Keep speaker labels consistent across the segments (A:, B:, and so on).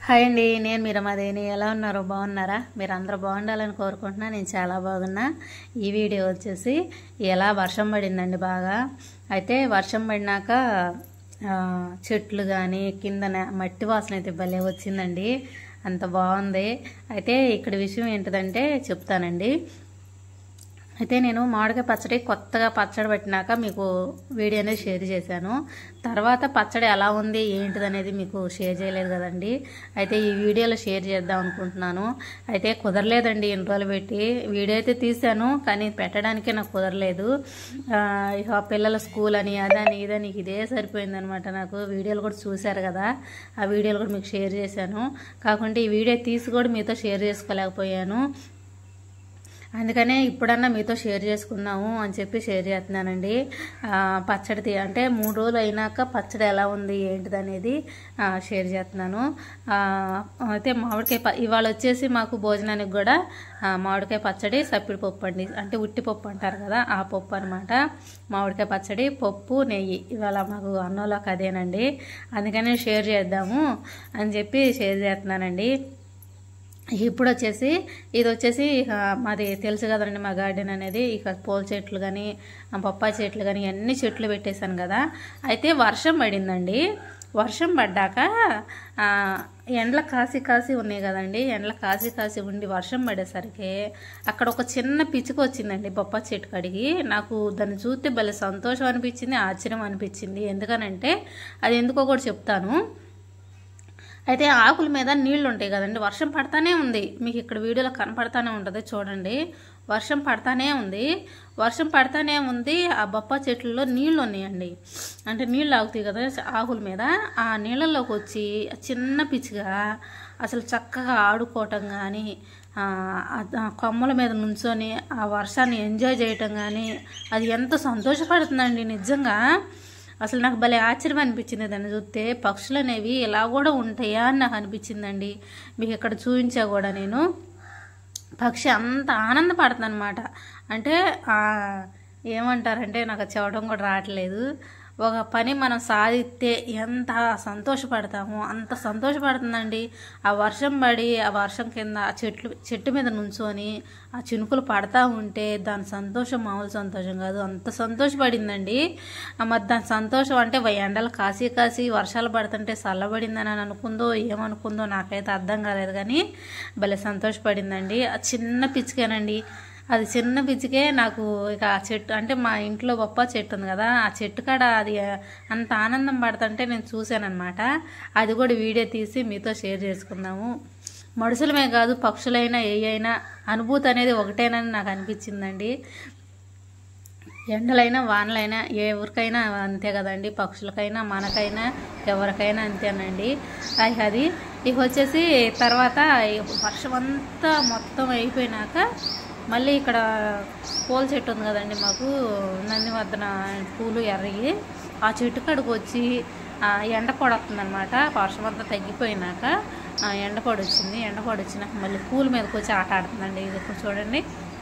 A: Hi అండి, నేను మీరమాదేని. ఎలా ఉన్నారో బాగున్నారా? మీరు అందరూ బాగుండాలని కోరుకుంటున్నా. నేను చాలా బాగున్నా. ఈ వీడియో వచ్చేసి ఎలా వర్షం పడిందండి బాగా. అయితే వర్షం పడినాక చెట్లు కానీ కిందన మట్టి వాసన అయితే భలే వచ్చిందండి. అంత బాగుంది. అయితే ఇక్కడ విషయం ఏంటిదంటే చెప్తానండి. అయితే నేను మామిడికాయ పచ్చడి కొత్తగా పచ్చడి పెట్టినాక మీకు వీడియో అనేది షేర్ చేశాను. తర్వాత పచ్చడి ఎలా ఉంది ఏంటిదనేది మీకు షేర్ చేయలేదు కదండి. అయితే ఈ వీడియోలో షేర్ చేద్దాం అనుకుంటున్నాను. అయితే కుదరలేదండి, ఎన్ని రోజులు పెట్టి వీడియో అయితే తీశాను, కానీ పెట్టడానికే నాకు కుదరలేదు. ఇక పిల్లల స్కూల్ అని అదని ఇదని ఇదే సరిపోయిందనమాట. నాకు వీడియోలు కూడా చూశారు కదా, ఆ వీడియోలు కూడా మీకు షేర్ చేశాను. కాకుంటే ఈ వీడియో తీసి కూడా మీతో షేర్ చేసుకోలేకపోయాను. అందుకనే ఇప్పుడన్నా మీతో షేర్ చేసుకుందాము అని చెప్పి షేర్ చేస్తున్నానండి. పచ్చడి అంటే 3 రోజులు అయినాక పచ్చడి ఎలా ఉంది ఏంటిది అనేది షేర్ చేస్తున్నాను. అయితే మామిడికాయ ఇవాళ వచ్చేసి మాకు భోజనానికి కూడా మామిడికాయ పచ్చడి, సప్పిడి పప్పు అండి. అంటే ఉట్టి పప్పు అంటారు కదా, ఆ పప్పు అనమాట. మామిడికాయ పచ్చడి, పప్పు, నెయ్యి ఇవాళ మాకు అన్నంలోకి అదేనండి. అందుకనే షేర్ చేద్దాము అని చెప్పి షేర్ చేస్తున్నానండి. ఇప్పుడు వచ్చేసి ఇది వచ్చేసి మాది తెలుసు కదండి, మా గార్డెన్ అనేది. ఇక పూల చెట్లు కానీ పప్పాయి చెట్లు కానీ అన్ని చెట్లు పెట్టేశాను కదా. అయితే వర్షం పడిందండి. వర్షం పడ్డాక ఎండల కాసి ఉన్నాయి కదండి. ఎండల కాసి ఉండి వర్షం పడేసరికి అక్కడ ఒక చిన్న పిచ్చుక వచ్చిందండి బొప్పాయి చెట్టు కడిగి. నాకు దాన్ని చూస్తే భలే సంతోషం అనిపించింది, ఆశ్చర్యం అనిపించింది. ఎందుకనంటే అది ఎందుకో కూడా చెప్తాను. అయితే ఆకుల మీద నీళ్లు ఉంటాయి కదండి, వర్షం పడతానే ఉంది. మీకు ఇక్కడ వీడియోలో కనపడతానే ఉంటుంది చూడండి. వర్షం పడతానే ఉంది. ఆ బొప్పాయి చెట్లలో నీళ్లు ఉన్నాయండి. అంటే నీళ్ళు ఆగుతాయి కదా ఆకుల మీద, ఆ నీళ్ళల్లోకి వచ్చి చిన్న పిచ్చిగా అసలు చక్కగా ఆడుకోవటం కానీ, కొమ్మల మీద నుంచొని ఆ వర్షాన్ని ఎంజాయ్ చేయటం కానీ, అది ఎంత సంతోషపడుతుందండి నిజంగా. అసలు నాకు భలే ఆశ్చర్యం అనిపించింది దాన్ని చూస్తే. పక్షులు అనేవి ఇలా కూడా ఉంటాయా అని నాకు అనిపించిందండి. మీకు ఇక్కడ చూపించా కూడా నేను. పక్షి అంత ఆనందపడుతుంది అనమాట. అంటే ఏమంటారంటే నాకు చెప్పడం కూడా రావట్లేదు. ఒక పని మనం సాధిస్తే ఎంత సంతోషపడతామో అంత సంతోషపడుతుందండి. ఆ వర్షం పడి ఆ వర్షం కింద ఆ చెట్టు మీద నుంచొని ఆ చినుకులు పడతా ఉంటే దాని సంతోషం మామూలు సంతోషం కాదు, అంత సంతోషపడిందండి. మరి దాని సంతోషం అంటే ఎండలు కాసి వర్షాలు పడుతుంటే చల్లబడిందని అనుకుందో ఏమనుకుందో నాకైతే అర్థం కాలేదు, కానీ భలే సంతోషపడిందండి. ఆ చిన్న పిచ్చికేనండి, అది చిన్న పిచ్చికే. నాకు ఇక ఆ చెట్టు అంటే మా ఇంట్లో బొప్పాయి చెట్టు ఉంది కదా, ఆ చెట్టు కాడ అది అంత ఆనందం పడుతుంటే నేను చూశానమాట. అది కూడా వీడియో తీసి మీతో షేర్ చేసుకుందాము. మనుషులమే కాదు పక్షులైనా ఏ అయినా అనుభూతి అనేది ఒకటేనని నాకు అనిపించిందండి. ఎండలైనా వానలైనా ఎవరికైనా అంతే కదండి, పక్షులకైనా మనకైనా ఎవరికైనా అంతేనండి. అది ఇక వచ్చేసి తర్వాత వర్షం అంతా మొత్తం అయిపోయినాక మళ్ళీ ఇక్కడ పూల చెట్టు ఉంది కదండి మాకు, నందివర్ధన పూలు ఎర్రగి. ఆ చెట్టు కాడికి వచ్చి ఎండపొడి వస్తుంది అనమాట. వర్షం అంతా తగ్గిపోయినాక ఎండపొడి వచ్చింది. ఎండపొడి వచ్చినాక మళ్ళీ పూల మీదకి వచ్చి ఆట ఆడుతుందండి. ఇది ఇప్పుడు చూడండి,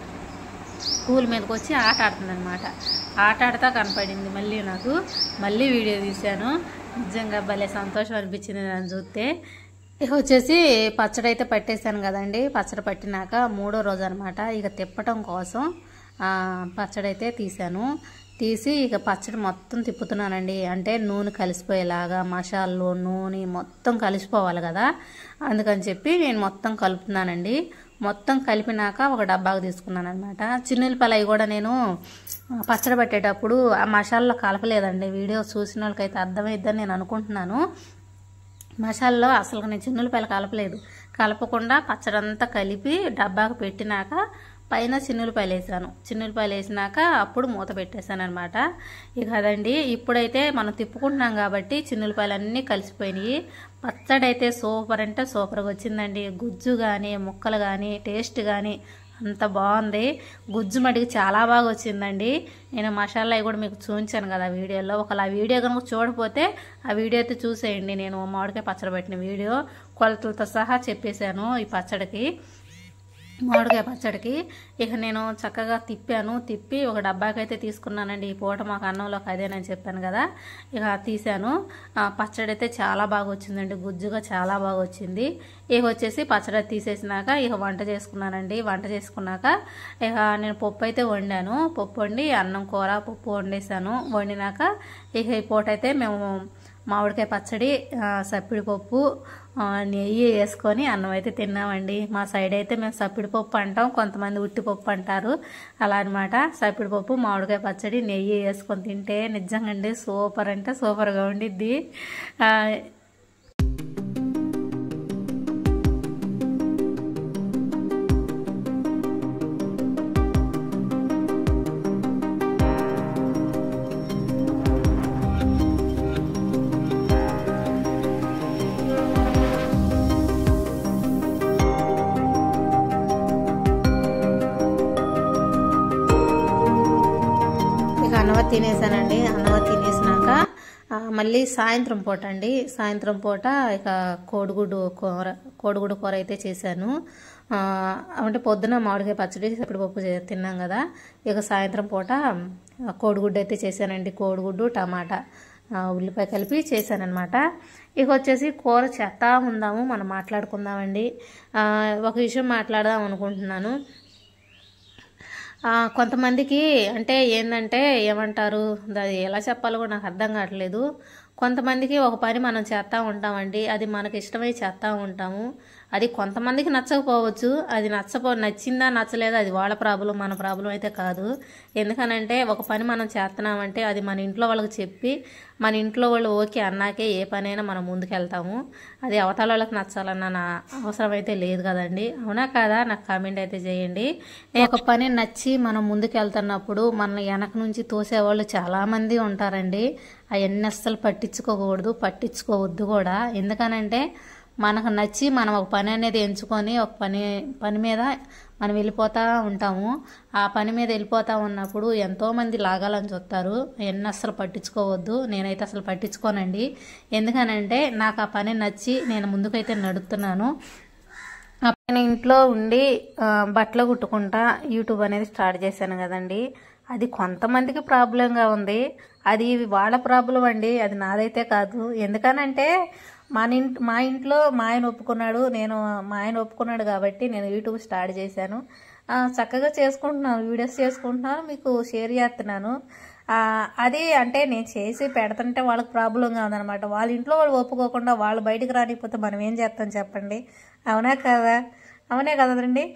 A: పూల మీదకి వచ్చి ఆట ఆడుతుంది అనమాట. ఆట ఆడుతా కనపడింది మళ్ళీ నాకు. మళ్ళీ వీడియో తీశాను. నిజంగా భలే సంతోషం అనిపించింది దాన్ని చూస్తే. ఇక వచ్చేసి పచ్చడి అయితే పట్టేశాను కదండి. పచ్చడి పట్టినాక 3వ రోజు అనమాట. ఇక తిప్పటం కోసం పచ్చడి అయితే తీసి ఇక పచ్చడి మొత్తం తిప్పుతున్నానండి. అంటే నూనె కలిసిపోయేలాగా, మసాలాలు నూనె మొత్తం కలిసిపోవాలి కదా, అందుకని చెప్పి నేను మొత్తం కలుపుతున్నానండి. మొత్తం కలిపినాక ఒక డబ్బాకు తీసుకున్నాను అనమాట. చిన్నులపల్లి కూడా నేను పచ్చడి పట్టేటప్పుడు ఆ మసాలాలో కలపలేదండి. వీడియో చూసిన వాళ్ళకైతే అర్థమైద్దని నేను అనుకుంటున్నాను. మసాలాలో అసలు నేను చిన్నులపాయలు కలపకుండా పచ్చడి అంతా కలిపి డబ్బాకు పెట్టినాక పైన చిన్నులపాయలు వేసినాక అప్పుడు మూత పెట్టేశాను అనమాట. ఇక అదండి. ఇప్పుడైతే మనం తిప్పుకుంటున్నాం కాబట్టి చిన్నులపాయలు అన్నీ కలిసిపోయినాయి. పచ్చడి అయితే సూపర్ అంటే సూపర్గా వచ్చిందండి. గుజ్జు కానీ ముక్కలు కానీ టేస్ట్ కానీ అంత బాగుంది. గుజ్జు మడికి చాలా బాగా వచ్చిందండి. నేను మసాలా కూడా మీకు చూపించాను కదా వీడియోలో. ఒకవేళ ఆ వీడియో కనుక చూడకపోతే ఆ వీడియో అయితే చూసేయండి. నేను మామిడికాయ పచ్చడి పెట్టిన వీడియో కొలతలతో సహా చెప్పేశాను ఈ పచ్చడికి. మామిడికాయ పచ్చడికి. ఇక నేను చక్కగా తిప్పి ఒక డబ్బాకైతే తీసుకున్నానండి. ఈ పూట మాకు అన్నంలోకి అదేనని చెప్పాను కదా, ఇక తీసాను. పచ్చడి అయితే చాలా బాగా వచ్చిందండి, గుజ్జుగా చాలా బాగా వచ్చింది. ఇక వచ్చేసి పచ్చడి తీసేసినాక ఇక వంట చేసుకున్నానండి. వంట చేసుకున్నాక ఇక నేను పప్పు అయితే వండాను. పప్పు వండి అన్నం కూర పప్పు వండేసాను. వండినాక ఇక ఈ పూట అయితే మేము మామిడికాయ పచ్చడి, సప్పిడిపప్పు, నెయ్యి వేసుకొని అన్నం అయితే తిన్నామండి. మా సైడ్ అయితే మేము సప్పిడిపప్పు అంటాం, కొంతమంది ఉట్టిపప్పు అంటారు. అలా అనమాట. సప్పిడిపప్పు మామిడికాయ పచ్చడి నెయ్యి వేసుకొని తింటే నిజంగా అండి సూపర్ అంటే సూపర్గా ఉండిద్ది. అన్నవ తినేసానండి. అన్నవ తినేసినాక మళ్ళీ సాయంత్రం పూట ఇక కోడిగుడ్డు కూర అయితే చేశాను. అంటే పొద్దున మామిడికాయ పచ్చడి సప్పిడిపప్పు తిన్నాం కదా, ఇక సాయంత్రం పూట కోడిగుడ్డు అయితే చేశానండి. కోడిగుడ్డు టమాటా ఉల్లిపాయ కలిపి చేశానమాట. ఇక వచ్చేసి కూర చేస్తా ఉందాము, మనం మాట్లాడుకుందామండి. ఒక విషయం మాట్లాడదాం అనుకుంటున్నాను. కొంతమందికి అంటే ఏంటంటే ఏమంటారు, అది ఎలా చెప్పాలో కూడా నాకు అర్థం కావట్లేదు. కొంతమందికి ఒక పని మనం చేస్తూ ఉంటామండి, అది మనకి ఇష్టమై చేస్తూ ఉంటాము. అది కొంతమందికి నచ్చకపోవచ్చు. అది నచ్చిందా నచ్చలేదా అది వాళ్ళ ప్రాబ్లం, మన ప్రాబ్లం అయితే కాదు. ఎందుకనంటే ఒక పని మనం చేస్తున్నామంటే అది మన ఇంట్లో వాళ్ళకి చెప్పి మన ఇంట్లో వాళ్ళు ఓకే అన్నాకే ఏ పనైనా మనం ముందుకెళ్తాము. అది అవతల వాళ్ళకి నచ్చాలన్న అవసరం అయితే లేదు కదండి. అవునా కాదా? నాకు కామెంట్ అయితే చేయండి. ఒక పని నచ్చి మనం ముందుకెళ్తున్నప్పుడు మన వెనక నుంచి తోసేవాళ్ళు చాలామంది ఉంటారండి. అవన్నీ అస్సలు పట్టించుకోవద్దు కూడా. ఎందుకనంటే మనకు నచ్చి మనం ఒక పని అనేది ఎంచుకొని ఒక పని మీద మనం వెళ్ళిపోతూ ఉంటాము. ఆ పని మీద వెళ్ళిపోతూ ఉన్నప్పుడు ఎంతోమంది లాగాలని చూస్తారు. అవన్నీ అస్సలు పట్టించుకోవద్దు. నేనైతే అసలు పట్టించుకోనండి. ఎందుకనంటే నాకు ఆ పని నచ్చి నేను ముందుకైతే నడుస్తున్నాను. నేను ఇంట్లో ఉండి బట్టలు కుట్టుకుంటా యూట్యూబ్ అనేది స్టార్ట్ చేశాను కదండి. అది కొంతమందికి ప్రాబ్లంగా ఉంది. అది వాళ్ళ ప్రాబ్లం అండి, అది నాదైతే కాదు. ఎందుకనంటే మా ఇంట్లో మా ఆయన ఒప్పుకున్నాడు, మా ఆయన ఒప్పుకున్నాడు కాబట్టి నేను యూట్యూబ్ స్టార్ట్ చేశాను. చక్కగా చేసుకుంటున్నాను, వీడియోస్ చేసుకుంటున్నాను, మీకు షేర్ చేస్తున్నాను. అది అంటే నేను చేసి పెడుతుంటే వాళ్ళకి ప్రాబ్లంగా ఉందన్నమాట. వాళ్ళ ఇంట్లో వాళ్ళు ఒప్పుకోకుండా వాళ్ళు బయటకు రానిపోతే మనం ఏం చేస్తాం చెప్పండి? అవునే కదండి.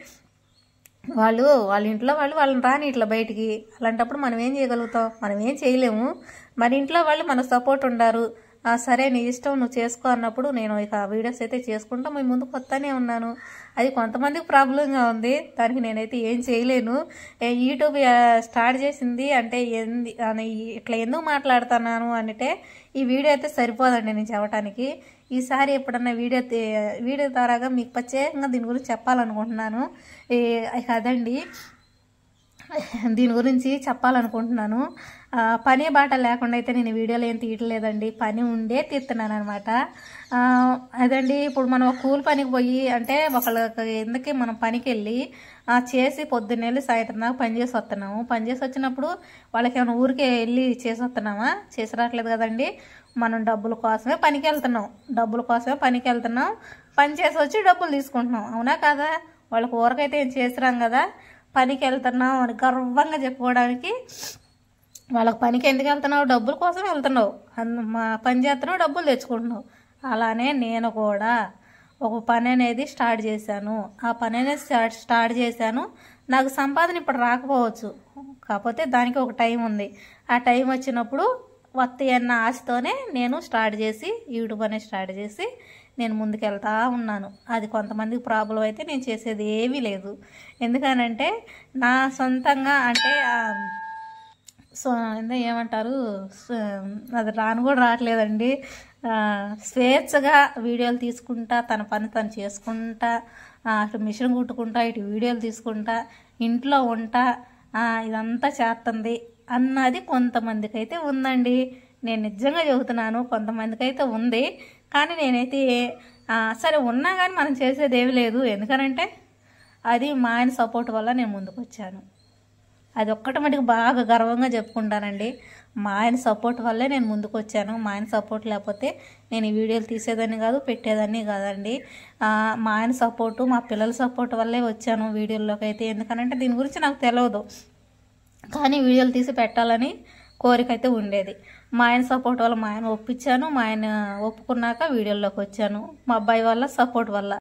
A: వాళ్ళ ఇంట్లో వాళ్ళని రాని ఇట్లా బయటికి. అలాంటప్పుడు మనం ఏం చేయగలుగుతాం? మనం ఏం చేయలేము. మన ఇంట్లో వాళ్ళు మన సపోర్ట్ ఉండారు. సరే నీ ఇష్టం, నువ్వు చేసుకో అన్నప్పుడు నేను ఇక వీడియోస్ అయితే చేసుకుంటా మీ ముందుకు వస్తానే ఉన్నాను. అది కొంతమందికి ప్రాబ్లంగా ఉంది, దానికి నేనైతే ఏం చేయలేను. యూట్యూబ్ స్టార్ట్ చేసింది అంటే ఇట్లా ఎందుకు మాట్లాడుతున్నాను అంటే ఈ వీడియో అయితే సరిపోదండి నేను చెప్పడానికి. ఈసారి ఎప్పుడన్నా వీడియో ద్వారాగా మీకు ప్రత్యేకంగా దీని గురించి చెప్పాలనుకుంటున్నాను. అదండి, దీని గురించి చెప్పాలనుకుంటున్నాను. పని బాట లేకుండా అయితే నేను వీడియోలు ఏం తీయట్లేదండి, పని ఉండే తీస్తున్నాను అనమాట. అదండి, ఇప్పుడు మనం కూలి పనికి పోయి అంటే ఒకళ్ళకి ఎందుకే మనం పనికి వెళ్ళి చేసి పొద్దున్నే సాయంత్రం దాకా పని చేసి వస్తున్నాము. పని చేసి వచ్చినప్పుడు వాళ్ళకి ఏమైనా ఊరికే వెళ్ళి చేసి వస్తున్నామా? చేసి రావట్లేదు కదండి. మనం డబ్బుల కోసమే పనికి వెళ్తున్నాం, పని చేసి వచ్చి డబ్బులు తీసుకుంటున్నాం. అవునా కదా? వాళ్ళకి ఊరికైతే ఏం చేసిరాం కదా, పనికి వెళ్తున్నాం అని గర్వంగా చెప్పుకోవడానికి. వాళ్ళకి పనికి ఎందుకు వెళ్తున్నావు? డబ్బుల కోసం వెళ్తున్నావు, పని చేస్తున్నావు, డబ్బులు తెచ్చుకుంటున్నావు. అలానే నేను కూడా ఒక పని అనేది స్టార్ట్ చేశాను. ఆ పని అనేది స్టార్ట్ చేశాను. నాకు సంపాదన ఇప్పుడు రాకపోవచ్చు, కాకపోతే దానికి ఒక టైం ఉంది. ఆ టైం వచ్చినప్పుడు వస్తాయి అన్న ఆశతోనే నేను యూట్యూబ్ అనేది స్టార్ట్ చేసి నేను ముందుకెళ్తా ఉన్నాను. అది కొంతమందికి ప్రాబ్లం అయితే నేను చేసేది ఏమీ లేదు. ఎందుకనంటే నా సొంతంగా అంటే ఏమంటారు, అది రావట్లేదండి. స్వేచ్ఛగా వీడియోలు తీసుకుంటా, తన పని తను చేసుకుంటా, అటు మిషన్ కుట్టుకుంటా, ఇటు వీడియోలు తీసుకుంటా, ఇంట్లో ఉంటా, ఇదంతా చేస్తుంది అన్నది కొంతమందికి అయితే ఉందండి. నేను నిజంగా చెబుతున్నాను, కొంతమందికి అయితే ఉంది. కానీ నేనైతే సరే ఉన్నా కానీ మనం చేసేది ఏమీ లేదు. ఎందుకనంటే అది మా ఆయన సపోర్ట్ వల్ల నేను ముందుకు వచ్చాను. అది ఒక్కటి మటుకు బాగా గర్వంగా చెప్పుకుంటానండి. మా ఆయన సపోర్ట్ వల్లే నేను ముందుకు వచ్చాను. మా ఆయన సపోర్ట్ లేకపోతే నేను ఈ వీడియోలు తీసేదాన్ని కాదు, పెట్టేదాన్ని కాదండి. మా ఆయన సపోర్టు, మా పిల్లల సపోర్ట్ వల్లే వచ్చాను వీడియోల్లోకి అయితే. ఎందుకనంటే దీని గురించి నాకు తెలియదు, కానీ వీడియోలు తీసి పెట్టాలని కోరిక అయితే ఉండేది. మా ఆయన సపోర్ట్ వల్ల మా ఆయన ఒప్పించాను. మా ఆయన ఒప్పుకున్నాక వీడియోల్లోకి వచ్చాను, మా అబ్బాయి వల్ల సపోర్ట్ వల్ల.